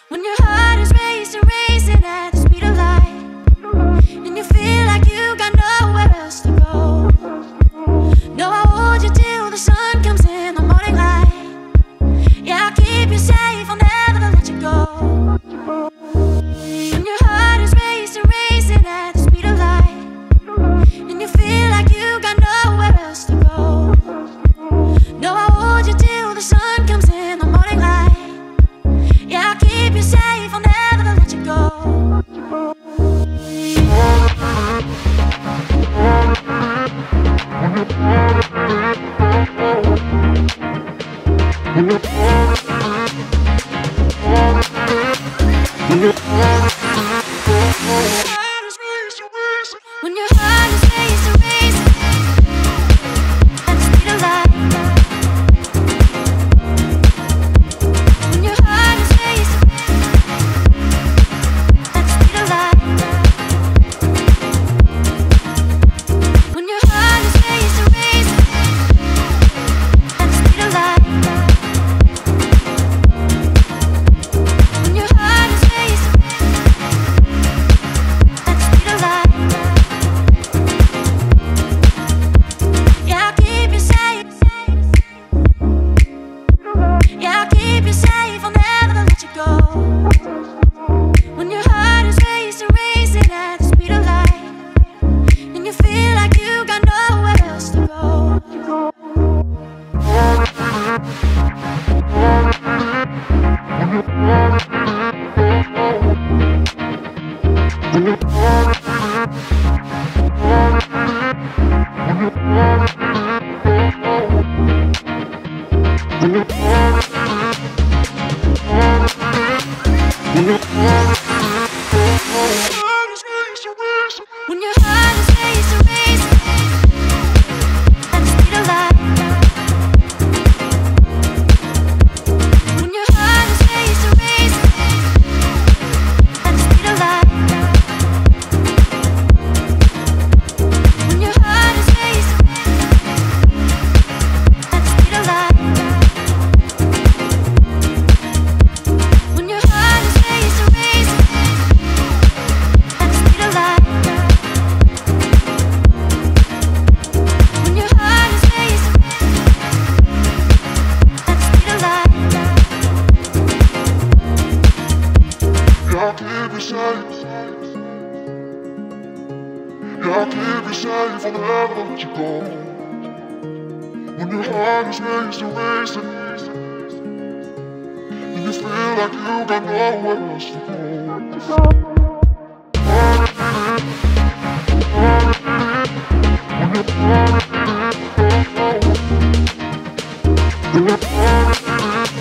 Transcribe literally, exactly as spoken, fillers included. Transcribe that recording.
When your heart is racing, racing at the speed of light, and you feel like you got nowhere else to go. No, I'll hold you till the sun comes in the morning light. Yeah, I'll keep you safe, I'll never let you go. When your heart is racing, racing at the speed of light, and you feel like you got nowhere else to go. No, I'll hold you till the sun comes in the morning light. Yeah, I'll keep you safe, I'll never let you go. When your heart is racing, racing at the speed of light. When your heart is racing at the speed of light. When your heart is racing, racing at the speed of light. When your heart is racing at the speed of light. Yeah, I'll keep you safe. Yeah, I'll keep you safe, I'll never let you go. When your heart is racing, racing at the speed of light, and you feel like you got nowhere else to go. When your heart is racing, racing at the speed of light. When your heart is racing, racing at the speed of light. When your heart is racing at the speed of light. When your heart is racing, racing at the speed of light. When your heart is racing at the speed of light. Yeah, I'll keep you safe. Yeah, I'll keep you safe, I'll never let you go. When your heart is racing, racing, and you feel like you got nowhere else to go. When your